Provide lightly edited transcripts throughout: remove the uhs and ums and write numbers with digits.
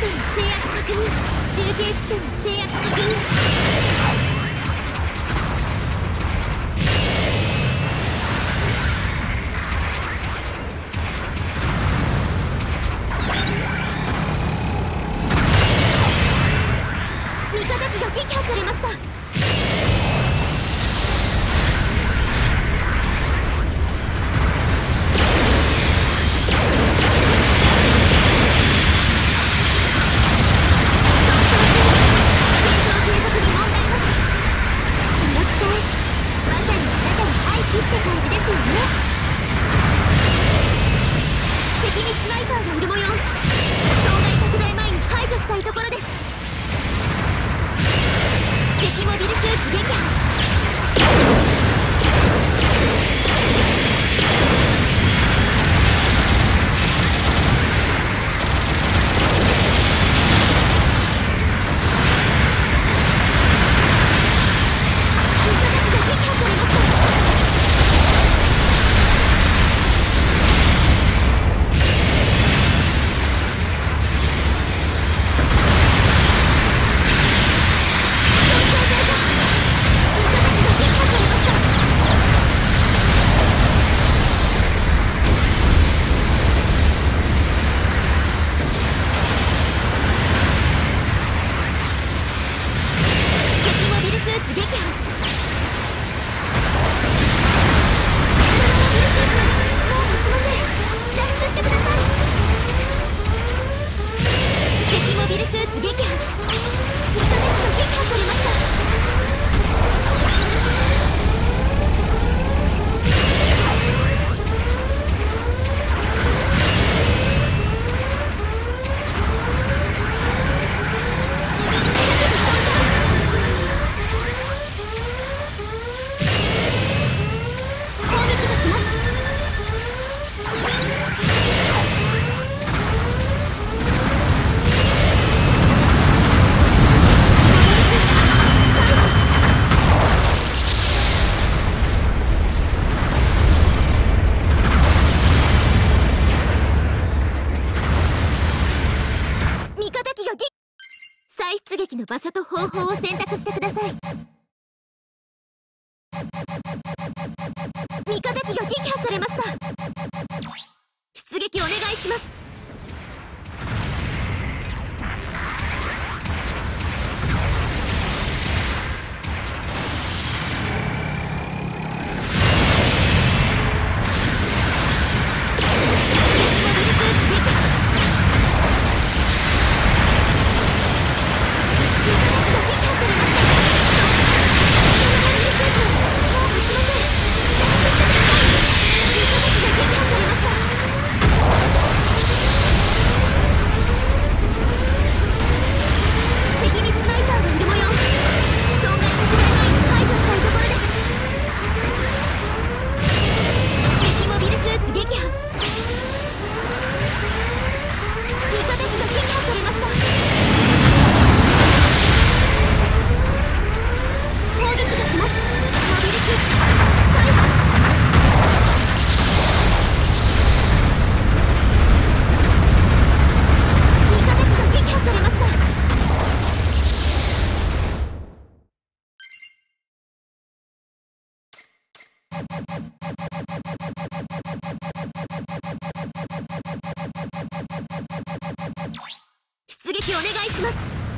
点の制圧確認。中継地点の制圧確認。味方機が撃破されました。再出撃の場所と方法を選択してください。味方機が撃破されました。出撃お願いします。出撃お願いします。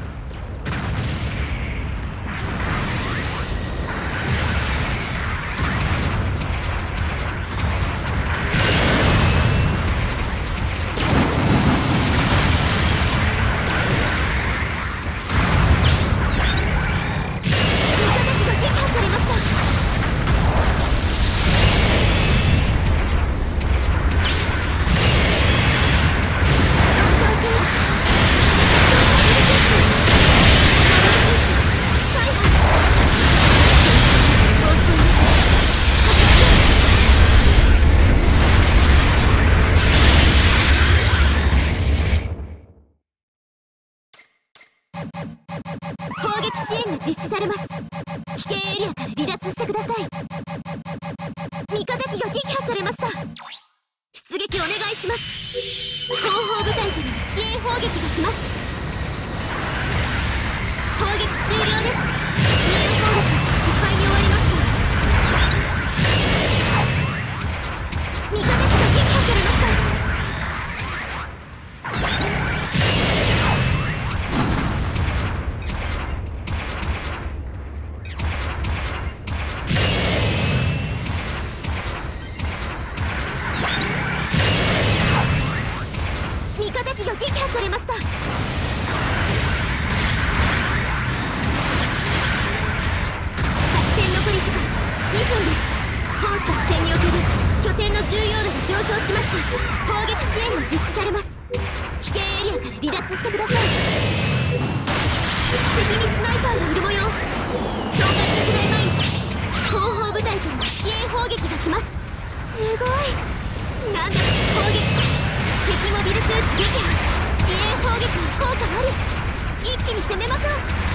攻撃支援が実施されます。危険エリアから離脱してください。味方機が撃破されました。出撃お願いします。後方部隊からの支援砲撃が来ます。 攻撃終了です。支援攻撃失敗に終わりました。味方機が撃破されました。味方機が撃破されました。作戦残り時間2分です。本作戦における拠点の重要度が上昇しました。攻撃支援が実施されます。危険エリアから離脱してください。敵にスナイパーがいる模様。損害拡大前に後方部隊から支援砲撃が来ます。すごい。なんだか攻撃敵モビルスーツ撃破。支援砲撃に効果ある。一気に攻めましょう。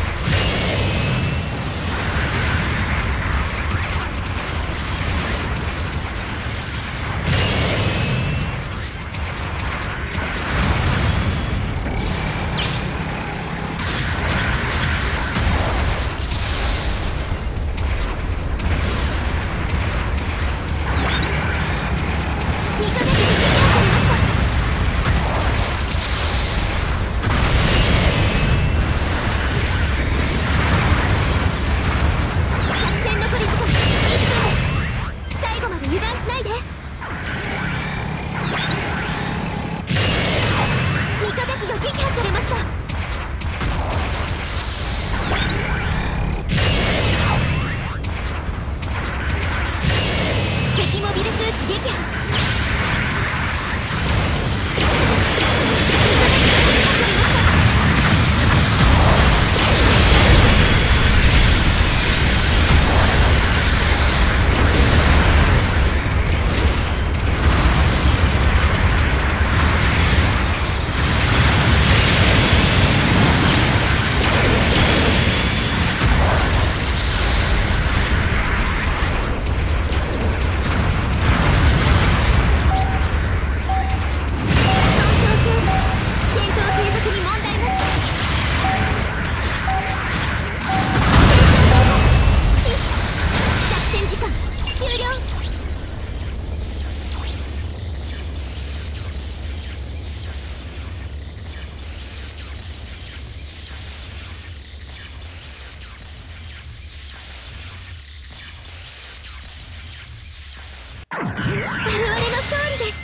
我々の勝利です。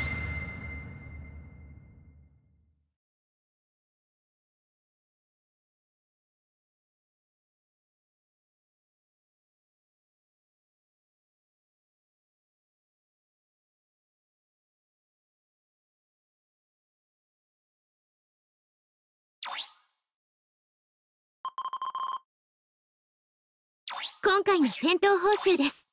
今回の戦闘報酬です。